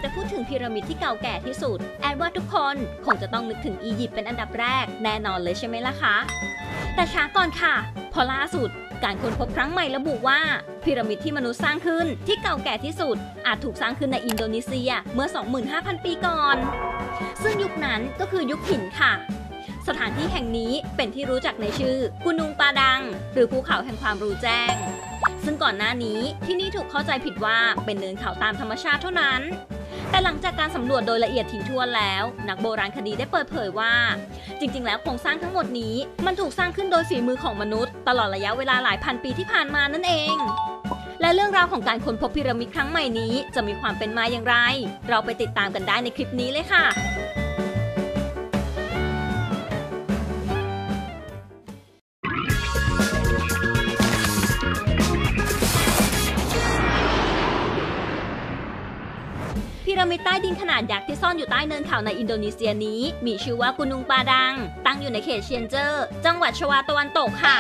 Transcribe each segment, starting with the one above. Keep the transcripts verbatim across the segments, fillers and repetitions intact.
จะพูดถึงพีระมิดที่เก่าแก่ที่สุดแอดว่าทุกคนคงจะต้องนึกถึงอียิปต์เป็นอันดับแรกแน่นอนเลยใช่ไหมล่ะคะแต่ช้าก่อนค่ะพอล่าสุดการค้นพบครั้งใหม่ระบุว่าพีระมิดที่มนุษย์สร้างขึ้นที่เก่าแก่ที่สุดอาจถูกสร้างขึ้นในอินโดนีเซียเมื่อ สองหมื่นห้าพัน ปีก่อนซึ่งยุคนั้นก็คือยุคหินค่ะสถานที่แห่งนี้เป็นที่รู้จักในชื่อกุนุงปาดังหรือภูเขาแห่งความรู้แจ้งซึ่งก่อนหน้านี้ที่นี่ถูกเข้าใจผิดว่าเป็นเนินเขาตามธรรมชาติเท่านั้นแต่หลังจากการสำรวจโดยละเอียดถี่ถ้วนแล้วนักโบราณคดีได้เปิดเผยว่าจริงๆแล้วโครงสร้างทั้งหมดนี้มันถูกสร้างขึ้นโดยฝีมือของมนุษย์ตลอดระยะเวลาหลายพันปีที่ผ่านมานั่นเองและเรื่องราวของการค้นพบพีระมิดครั้งใหม่นี้จะมีความเป็นมาอย่างไรเราไปติดตามกันได้ในคลิปนี้เลยค่ะพีระมิดใต้ดินขนาดยักษ์ที่ซ่อนอยู่ใต้เนินเขาในอินโดนีเซียนี้มีชื่อว่ากุนุงปาดังตั้งอยู่ในเขตเชียนเจอร์จังหวัดชวาตะวันตกค่ะ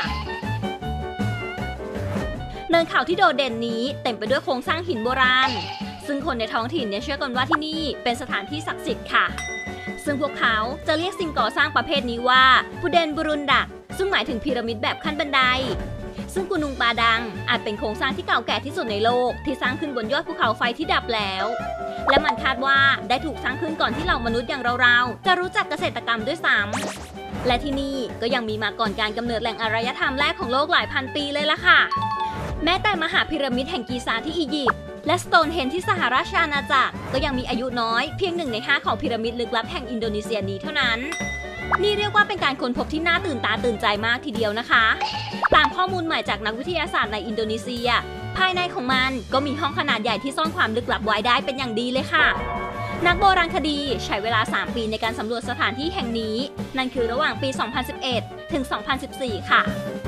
เนินเขาที่โดดเด่นนี้เต็มไปด้วยโครงสร้างหินโบราณซึ่งคนในท้องถิ่นเนี่ยเชื่อกันว่าที่นี่เป็นสถานที่ศักดิ์สิทธิ์ค่ะซึ่งพวกเขาจะเรียกสิ่งก่อสร้างประเภทนี้ว่าพุเดนบุรุนดักซึ่งหมายถึงพีระมิดแบบขั้นบันไดซึ่งกุนุงปาดังอาจเป็นโครงสร้างที่เก่าแก่ที่สุดในโลกที่สร้างขึ้นบนยอดภูเขาไฟที่ดับแล้วและมันคาดว่าได้ถูกสร้างขึ้นก่อนที่เหล่ามนุษย์อย่างเราๆจะรู้จักเกษตรกรรมด้วยซ้ำและที่นี่ก็ยังมีมาก่อนการกำเนิดแหล่งอารยธรรมแรกของโลกหลายพันปีเลยล่ะค่ะแม้แต่มหาพีระมิดแห่งกีซาที่อียิปต์และสโตนเฮนจ์ที่สหราชอาณาจักรก็ยังมีอายุน้อยเพียงหนึ่งในห้าของพีระมิดลึกลับแห่งอินโดนีเซียนี้เท่านั้นนี่เรียกว่าเป็นการค้นพบที่น่าตื่นตาตื่นใจมากทีเดียวนะคะตามข้อมูลใหม่จากนักวิทยาศาสตร์ในอินโดนีเซียภายในของมันก็มีห้องขนาดใหญ่ที่ซ่อนความลึกลับไว้ได้เป็นอย่างดีเลยค่ะนักโบราณคดีใช้เวลาสามปีในการสำรวจสถานที่แห่งนี้นั่นคือระหว่างปี สองพันสิบเอ็ด ถึง สองพันสิบสี่ ค่ะ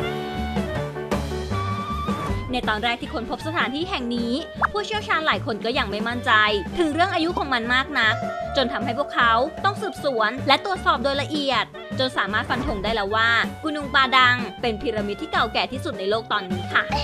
ในตอนแรกที่ค้นพบสถานที่แห่งนี้ผู้เชี่ยวชาญหลายคนก็ยังไม่มั่นใจถึงเรื่องอายุของมันมากนักจนทำให้พวกเขาต้องสืบสวนและตรวจสอบโดยละเอียดจนสามารถฟันธงได้แล้วว่ากุนุงปาดังเป็นพีระมิดที่เก่าแก่ที่สุดในโลกตอนนี้ค่ะ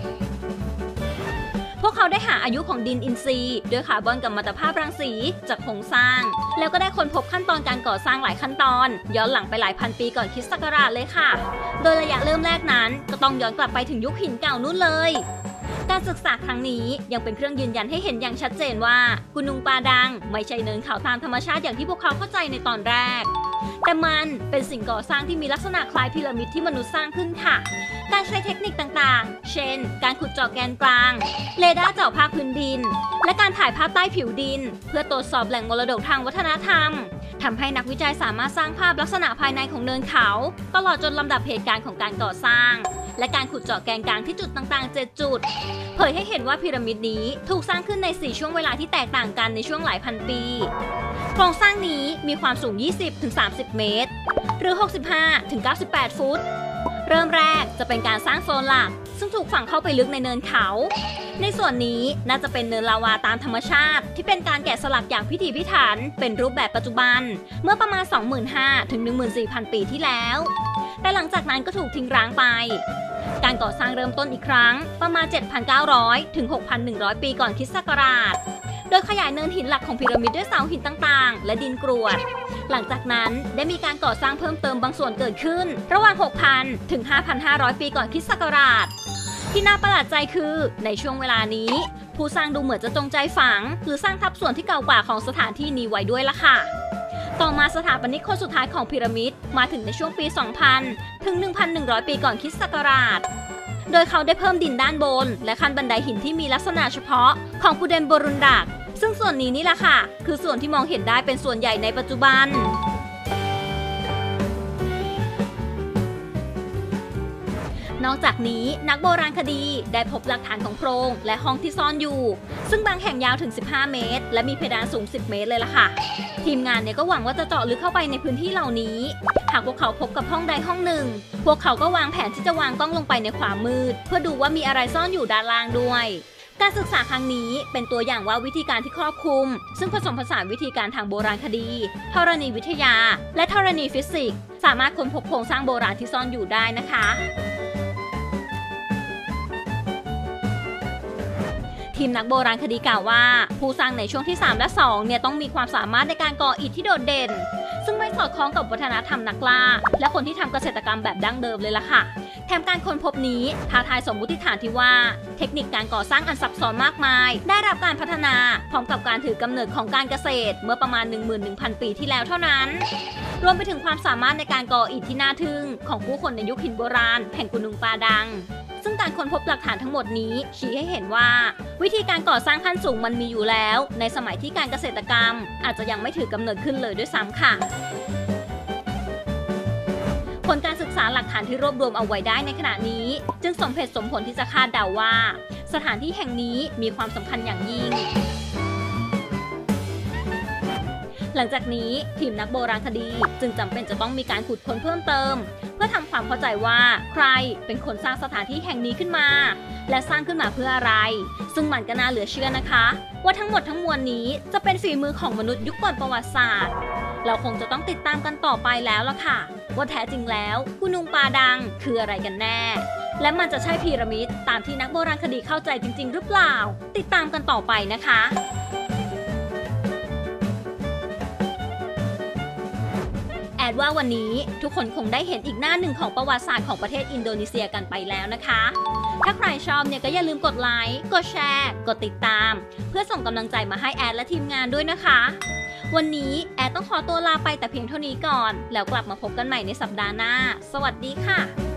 พวกเขาได้หาอายุของดินอินทรีย์ด้วยคาร์บอนกัมมันตภาพรังสีจากโครงสร้างแล้วก็ได้ค้นพบขั้นตอนการก่อสร้างหลายขั้นตอนย้อนหลังไปหลายพันปีก่อนคริสต์ศักราชเลยค่ะโดยระยะเริ่มแรกนั้นก็ต้องย้อนกลับไปถึงยุคหินเก่านู่นเลยการศึกษาครั้งนี้ยังเป็นเครื่องยืนยันให้เห็นอย่างชัดเจนว่ากุนุงปาดังไม่ใช่เนินเขาตามธรรมชาติอย่างที่พวกเขาเข้าใจในตอนแรกแต่มันเป็นสิ่งก่อสร้างที่มีลักษณะคล้ายพีระมิดที่มนุษย์สร้างขึ้นค่ะการใช้เทคนิคต่างๆเช่นการขุดเจาะแกนกลางเรดาร์เจาะภาคพื้นดินและการถ่ายภาพใต้ผิวดินเพื่อตรวจสอบแหล่งมรดกทางวัฒนธรรมทำให้นักวิจัยสามารถสร้างภาพลักษณะภายในของเนินเขาตลอดจนลำดับเหตุการณ์ของการก่อสร้างและการขุดเจาะแกนกลางที่จุดต่างๆเจ็ดจุดเผยให้เห็นว่าพีระมิดนี้ถูกสร้างขึ้นในสี่ช่วงเวลาที่แตกต่างกันในช่วงหลายพันปีโครงสร้างนี้มีความสูง ยี่สิบถึงสามสิบ เมตรหรือ หกสิบห้าถึงเก้าสิบแปด ฟุตเริ่มแรกจะเป็นการสร้างโซนหลักซึ่งถูกฝังเข้าไปลึกในเนินเขาในส่วนนี้น่าจะเป็นเนินลาวาตามธรรมชาติที่เป็นการแกะสลักอย่างพิถีพิถันเป็นรูปแบบปัจจุบันเมื่อประมาณ สองหมื่นห้าพัน ถึง หนึ่งหมื่นสี่พัน ปีที่แล้วแต่หลังจากนั้นก็ถูกทิ้งร้างไปการก่อสร้างเริ่มต้นอีกครั้งประมาณ เจ็ดพันเก้าร้อย ถึง หกพันหนึ่งร้อย ปีก่อนคริสต์ศักราชโดยขยายเนินหินหลักของพีระมิดด้วยเสาหินต่างๆและดินกรวดหลังจากนั้นได้มีการก่อสร้างเพิ่มเติมบางส่วนเกิดขึ้นระหว่าง หกพัน ถึง ห้าพันห้าร้อย ปีก่อนคริสต์ศักราชที่น่าประหลาดใจคือในช่วงเวลานี้ผู้สร้างดูเหมือนจะจงใจฝังหรือสร้างทับส่วนที่เก่ากว่าของสถานที่นี้ไว้ด้วยล่ะค่ะต่อมาสถาปนิกคนสุดท้ายของพีระมิดมาถึงในช่วงปี สองพัน ถึง หนึ่งพันหนึ่งร้อย ปีก่อนคริสต์ศักราชโดยเขาได้เพิ่มดินด้านบนและขั้นบันไดหินที่มีลักษณะเฉพาะของพุเดนบรุนดักซึ่งส่วนนี้นี่แหละค่ะคือส่วนที่มองเห็นได้เป็นส่วนใหญ่ในปัจจุบันนอกจากนี้นักโบราณคดีได้พบหลักฐานของโพรงและห้องที่ซ่อนอยู่ซึ่งบางแห่งยาวถึงสิบห้าเมตรและมีเพดานสูงสิบเมตรเลยล่ะค่ะทีมงานเนี่ยก็หวังว่าจะเจาะลึกเข้าไปในพื้นที่เหล่านี้หากพวกเขาพบกับห้องใดห้องหนึ่งพวกเขาก็วางแผนที่จะวางกล้องลงไปในความมืดเพื่อดูว่ามีอะไรซ่อนอยู่ด้านล่างด้วยการศึกษาครั้งนี้เป็นตัวอย่างว่าวิธีการที่ครอบคลุมซึ่งผสมผสานวิธีการทางโบราณคดีธรณีวิทยาและธรณีฟิสิกส์สามารถค้นพบโครงสร้างโบราณที่ซ่อนอยู่ได้นะคะททีมนักโบราณคดีกล่าวว่าผู้สร้างในช่วงที่สามและสองเนี่ยต้องมีความสามารถในการก่ออิฐที่โดดเด่นซึ่งไม่สอดคล้องกับวัฒนธรรมนักล่าและคนที่ทำเกษตรกรรมแบบดั้งเดิมเลยล่ะค่ะแถมการค้นพบนี้ท้าทายสมมติฐานที่ว่าเทคนิคการก่อสร้างอันซับซ้อนมากมายได้รับการพัฒนาพร้อมกับการถือกำเนิดของการเกษตรเมื่อประมาณ หนึ่งหมื่นหนึ่งพัน ปีที่แล้วเท่านั้นรวมไปถึงความสามารถในการก่ออิฐที่น่าทึ่งของผู้คนในยุคหินโบราณแห่งกุนุงปาดังซึ่งการค้นพบหลักฐานทั้งหมดนี้ชี้ให้เห็นว่าวิธีการก่อสร้างขั้นสูงมันมีอยู่แล้วในสมัยที่การเกษตรกรรมอาจจะยังไม่ถือกำเนิดขึ้นเลยด้วยซ้ำค่ะผลการศึกษาหลักฐานที่รวบรวมเอาไว้ได้ในขณะนี้จึงสมเหตุสมผลที่จะคาดเดาว่าสถานที่แห่งนี้มีความสำคัญอย่างยิ่งหลังจากนี้ทีมนักโบราณคดีจึงจำเป็นจะต้องมีการขุดค้นเพิ่มเติมเพื่อทำความเข้าใจว่าใครเป็นคนสร้างสถานที่แห่งนี้ขึ้นมาและสร้างขึ้นมาเพื่ออะไรซึ่งมันก็น่าเหลือเชื่อนะคะว่าทั้งหมดทั้งมวลนี้จะเป็นฝีมือของมนุษย์ยุคก่อนประวัติศาสตร์เราคงจะต้องติดตามกันต่อไปแล้วล่ะค่ะว่าแท้จริงแล้วกุนุงปาดังคืออะไรกันแน่และมันจะใช่พีระมิดตามที่นักโบราณคดีเข้าใจจริงๆหรือเปล่าติดตามกันต่อไปนะคะแอดว่าวันนี้ทุกคนคงได้เห็นอีกหน้าหนึ่งของประวัติศาสตร์ของประเทศอินโดนีเซียกันไปแล้วนะคะถ้าใครชอบเนี่ยก็อย่าลืมกดไลค์กดแชร์กดติดตามเพื่อส่งกำลังใจมาให้แอดและทีมงานด้วยนะคะวันนี้แอดต้องขอตัวลาไปแต่เพียงเท่านี้ก่อนแล้วกลับมาพบกันใหม่ในสัปดาห์หน้าสวัสดีค่ะ